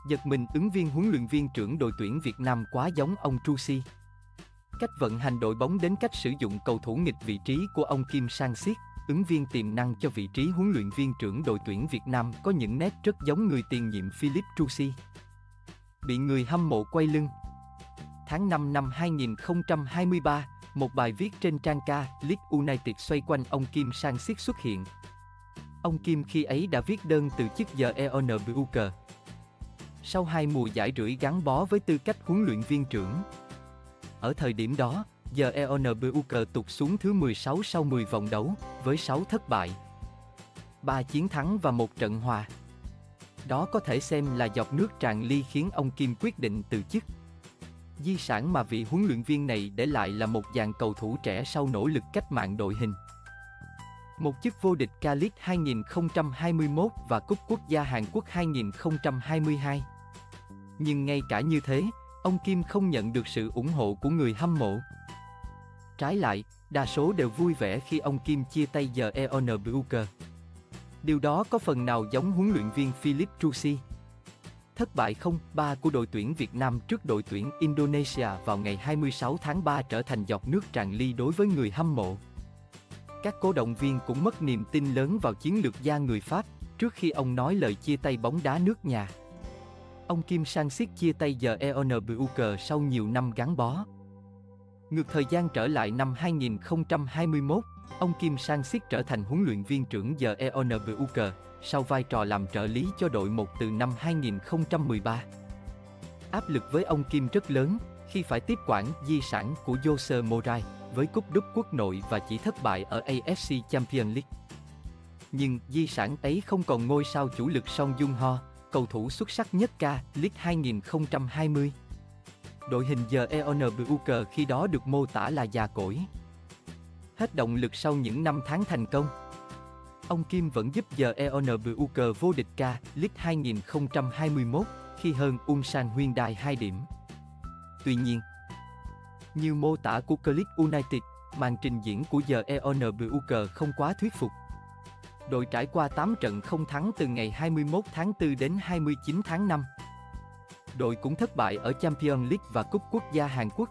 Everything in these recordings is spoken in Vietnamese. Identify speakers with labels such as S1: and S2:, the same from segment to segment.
S1: Giật mình ứng viên huấn luyện viên trưởng đội tuyển Việt Nam quá giống ông Trusi. Cách vận hành đội bóng đến cách sử dụng cầu thủ nghịch vị trí của ông Kim Sang-sik, ứng viên tiềm năng cho vị trí huấn luyện viên trưởng đội tuyển Việt Nam có những nét rất giống người tiền nhiệm Philippe Trusi. Bị người hâm mộ quay lưng. Tháng 5 năm 2023, một bài viết trên trang K Leeds United xoay quanh ông Kim Sang-sik xuất hiện. Ông Kim khi ấy đã viết đơn từ chức Jeonbuk. Sau 2 mùa giải rưỡi gắn bó với tư cách huấn luyện viên trưởng. Ở thời điểm đó, Jeonbuk tụt xuống thứ 16 sau 10 vòng đấu, với 6 thất bại, 3 chiến thắng và 1 trận hòa. Đó có thể xem là giọt nước tràn ly khiến ông Kim quyết định từ chức. Di sản mà vị huấn luyện viên này để lại là một dàn cầu thủ trẻ sau nỗ lực cách mạng đội hình. Một chức vô địch K-League 2021 và Cúp Quốc gia Hàn Quốc 2022. Nhưng ngay cả như thế, ông Kim không nhận được sự ủng hộ của người hâm mộ. Trái lại, đa số đều vui vẻ khi ông Kim chia tay Jeonbuk. Điều đó có phần nào giống huấn luyện viên Philippe Trusi. Thất bại 0-3 của đội tuyển Việt Nam trước đội tuyển Indonesia vào ngày 26 tháng 3 trở thành giọt nước tràn ly đối với người hâm mộ. Các cổ động viên cũng mất niềm tin lớn vào chiến lược gia người Pháp trước khi ông nói lời chia tay bóng đá nước nhà. Ông Kim Sang-sik chia tay Jeonbuk sau nhiều năm gắn bó. Ngược thời gian trở lại năm 2021, ông Kim Sang-sik trở thành huấn luyện viên trưởng Jeonbuk sau vai trò làm trợ lý cho đội 1 từ năm 2013. Áp lực với ông Kim rất lớn khi phải tiếp quản di sản của Jose Morais với cúp đúp quốc nội và chỉ thất bại ở AFC Champions League. Nhưng di sản ấy không còn ngôi sao chủ lực Song Joong-ho, cầu thủ xuất sắc nhất K-League 2020. Đội hình Jeonbuk khi đó được mô tả là già cỗi, hết động lực sau những năm tháng thành công. Ông Kim vẫn giúp Jeonbuk vô địch K-League 2021 khi hơn Ulsan Hyundai 2 điểm. Tuy nhiên, như mô tả của Leeds United, màn trình diễn của Jeonbuk không quá thuyết phục. Đội trải qua 8 trận không thắng từ ngày 21 tháng 4 đến 29 tháng 5. Đội cũng thất bại ở Champions League và Cúp Quốc gia Hàn Quốc.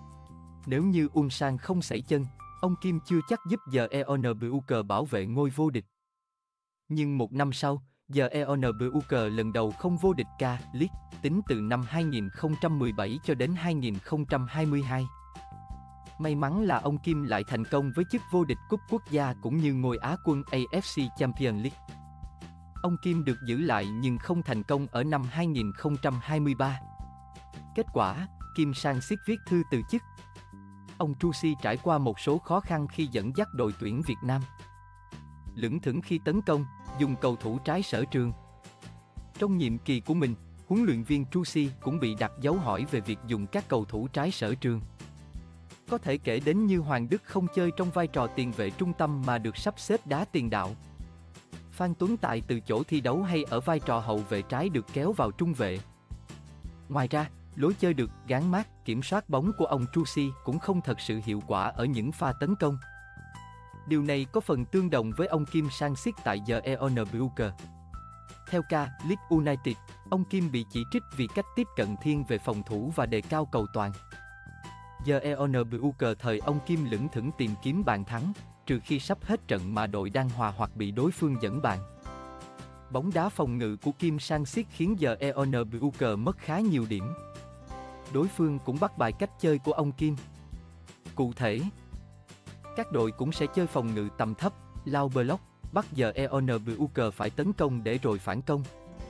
S1: Nếu như Ulsan không sẩy chân, ông Kim chưa chắc giúp Jeonbuk bảo vệ ngôi vô địch. Nhưng một năm sau, Jeonbuk lần đầu không vô địch K-League tính từ năm 2017 cho đến 2022. May mắn là ông Kim lại thành công với chức vô địch Cúp Quốc gia cũng như ngôi Á quân AFC Champions League. Ông Kim được giữ lại nhưng không thành công ở năm 2023. Kết quả, Kim Sang-sik viết thư từ chức. Ông Trusi trải qua một số khó khăn khi dẫn dắt đội tuyển Việt Nam. Lững thững khi tấn công, dùng cầu thủ trái sở trường. Trong nhiệm kỳ của mình, huấn luyện viên Trusi cũng bị đặt dấu hỏi về việc dùng các cầu thủ trái sở trường. Có thể kể đến như Hoàng Đức không chơi trong vai trò tiền vệ trung tâm mà được sắp xếp đá tiền đạo. Phan Tuấn Tài từ chỗ thi đấu hay ở vai trò hậu vệ trái được kéo vào trung vệ. Ngoài ra, lối chơi được gán mác, kiểm soát bóng của ông Trusi cũng không thật sự hiệu quả ở những pha tấn công. Điều này có phần tương đồng với ông Kim Sang-sik tại Jeonbuk. Theo Leeds United, ông Kim bị chỉ trích vì cách tiếp cận thiên về phòng thủ và đề cao cầu toàn. Jeonbuk thời ông Kim lững thững tìm kiếm bàn thắng, trừ khi sắp hết trận mà đội đang hòa hoặc bị đối phương dẫn bàn. Bóng đá phòng ngự của Kim Sang-sik khiến Jeonbuk mất khá nhiều điểm. Đối phương cũng bắt bài cách chơi của ông Kim. Cụ thể, các đội cũng sẽ chơi phòng ngự tầm thấp, lao block, bắt Jeonbuk phải tấn công để rồi phản công.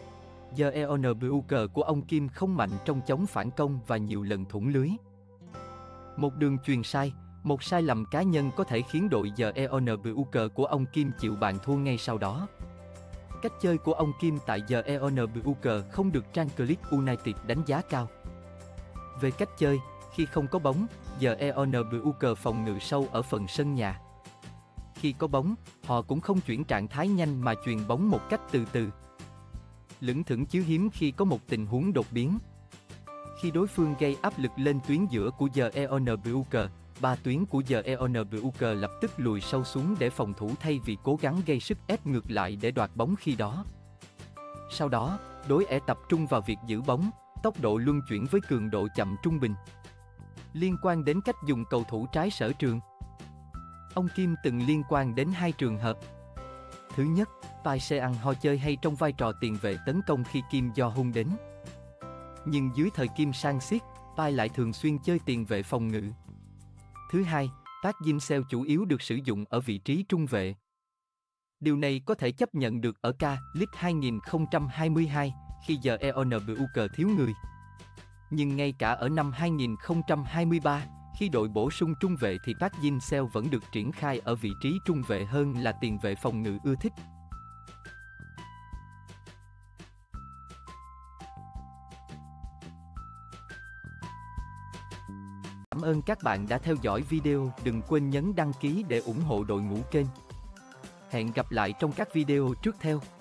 S1: Jeonbuk của ông Kim không mạnh trong chống phản công và nhiều lần thủng lưới. Một đường chuyền sai, một sai lầm cá nhân có thể khiến đội Jeonbuk của ông Kim chịu bàn thua ngay sau đó. Cách chơi của ông Kim tại Jeonbuk không được trang Leeds United đánh giá cao. Về cách chơi, khi không có bóng, Jeonbuk phòng ngự sâu ở phần sân nhà. Khi có bóng, họ cũng không chuyển trạng thái nhanh mà chuyền bóng một cách từ từ. Lững thững chứ hiếm khi có một tình huống đột biến. Khi đối phương gây áp lực lên tuyến giữa của Jeonbuk, ba tuyến của Jeonbuk lập tức lùi sâu xuống để phòng thủ thay vì cố gắng gây sức ép ngược lại để đoạt bóng khi đó. Sau đó, đối ẻ tập trung vào việc giữ bóng, tốc độ luân chuyển với cường độ chậm trung bình. Liên quan đến cách dùng cầu thủ trái sở trường, ông Kim từng liên quan đến 2 trường hợp. Thứ nhất, Park Seung-ho chơi hay trong vai trò tiền vệ tấn công khi Kim Do-hun đến. Nhưng dưới thời Kim Sang-sik, Park lại thường xuyên chơi tiền vệ phòng ngự. Thứ hai, Park Jin-seo chủ yếu được sử dụng ở vị trí trung vệ. Điều này có thể chấp nhận được ở K-League 2022, khi giờ EONBUK thiếu người. Nhưng ngay cả ở năm 2023, khi đội bổ sung trung vệ thì Park Jin-seo vẫn được triển khai ở vị trí trung vệ hơn là tiền vệ phòng ngự ưa thích. Cảm ơn các bạn đã theo dõi video, đừng quên nhấn đăng ký để ủng hộ đội ngũ kênh. Hẹn gặp lại trong các video tiếp theo.